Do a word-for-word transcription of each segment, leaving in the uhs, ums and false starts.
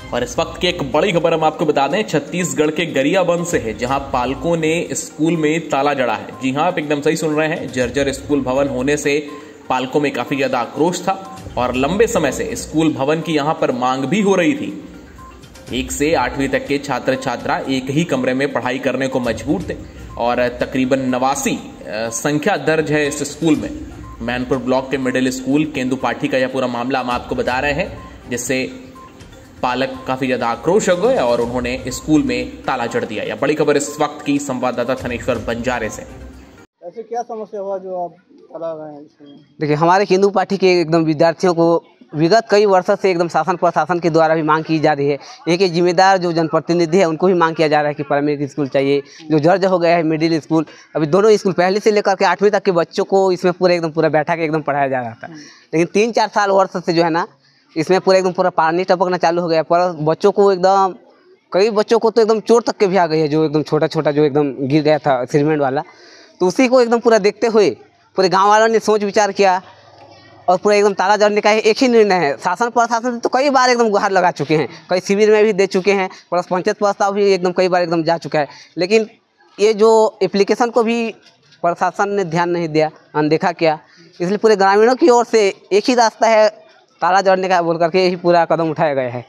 और इस वक्त की एक बड़ी खबर हम आपको बता दें, छत्तीसगढ़ के गरियाबंद से है, जहां पालकों ने स्कूल में ताला जड़ा है। जी हां, आप एकदम सही सुन रहे हैं। जर्जर स्कूल भवन होने से पालकों में काफी ज्यादा आक्रोश था और लंबे समय से स्कूल भवन की यहां पर मांग भी हो रही थी। एक से आठवीं तक के छात्र छात्रा एक ही कमरे में पढ़ाई करने को मजबूर थे और तकरीबन नवासी संख्या दर्ज है इस स्कूल में। मैनपुर ब्लॉक के मिडिल स्कूल केंदुपाठी का यह पूरा मामला हम आपको बता रहे हैं, जिससे पालक काफी ज्यादा आक्रोश हो गए और उन्होंने स्कूल में ताला जड़ दिया। यह बड़ी खबर इस वक्त की संवाददाता थनेश्वर बंजारे से। ऐसे क्या समस्या हुआ जो आप ताला लगाए हैं इसमें? देखिए, हमारे केंदुपाठी के एकदम विद्यार्थियों को विगत कई वर्षों से एकदम शासन प्रशासन के द्वारा भी मांग की जा रही है। एक एक जिम्मेदार जो जनप्रतिनिधि है उनको भी मांग किया जा रहा है कि प्राइमरी स्कूल चाहिए। जो जर्ज हो गया है मिडिल स्कूल, अभी दोनों स्कूल पहले से लेकर के आठवीं तक के बच्चों को इसमें पूरे एकदम पूरा बैठा के एकदम पढ़ाया जा रहा था, लेकिन तीन चार साल वर्ष से जो है ना इसमें पूरा एकदम पूरा पानी टपकना चालू हो गया। पर बच्चों को एकदम कई बच्चों को तो एकदम चोट तक के भी आ गई है, जो एकदम छोटा छोटा जो एकदम गिर गया था सीमेंट वाला। तो उसी को एकदम पूरा देखते हुए पूरे गांव वालों ने सोच विचार किया और पूरा एकदम ताला जड़ने का एक ही निर्णय है। शासन प्रशासन तो कई बार एकदम गुहार लगा चुके हैं, कई शिविर में भी दे चुके हैं, प्लस पंचायत प्रस्ताव भी एकदम कई बार एकदम जा चुका है, लेकिन ये जो एप्लीकेशन को भी प्रशासन ने ध्यान नहीं दिया, अनदेखा किया। इसलिए पूरे ग्रामीणों की ओर से एक ही रास्ता है ताला जड़ने का बोल करके यही पूरा कदम उठाया गया है।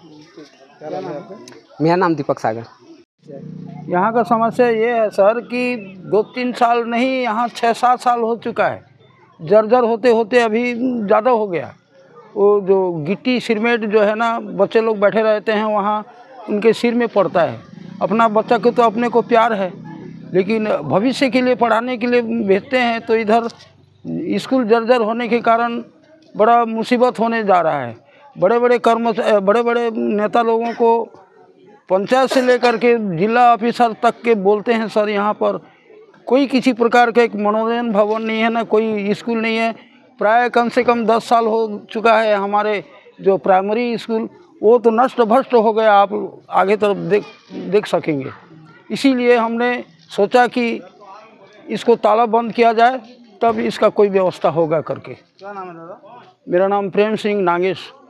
मेरा नाम दीपक सागर। यहाँ का समस्या ये है सर कि दो तीन साल नहीं, यहाँ छः सात साल हो चुका है। जर्जर होते होते अभी ज़्यादा हो गया। वो जो गिट्टी सीमेंट जो है ना, बच्चे लोग बैठे रहते हैं वहाँ, उनके सिर में पड़ता है। अपना बच्चा को तो अपने को प्यार है, लेकिन भविष्य के लिए पढ़ाने के लिए भेजते हैं तो इधर स्कूल जर्जर होने के कारण बड़ा मुसीबत होने जा रहा है। बड़े बड़े कर्म बड़े बड़े नेता लोगों को पंचायत से लेकर के जिला ऑफिसर तक के बोलते हैं सर यहाँ पर कोई किसी प्रकार का एक मनोरंजन भवन नहीं है, ना कोई स्कूल नहीं है। प्राय कम से कम दस साल हो चुका है। हमारे जो प्राइमरी स्कूल वो तो नष्ट भ्रष्ट हो गया, आप आगे तरफ देख देख सकेंगे। इसीलिए हमने सोचा कि इसको ताला बंद किया जाए, तब इसका कोई व्यवस्था होगा करके। क्या नाम है दादा? मेरा नाम प्रेम सिंह नागेश।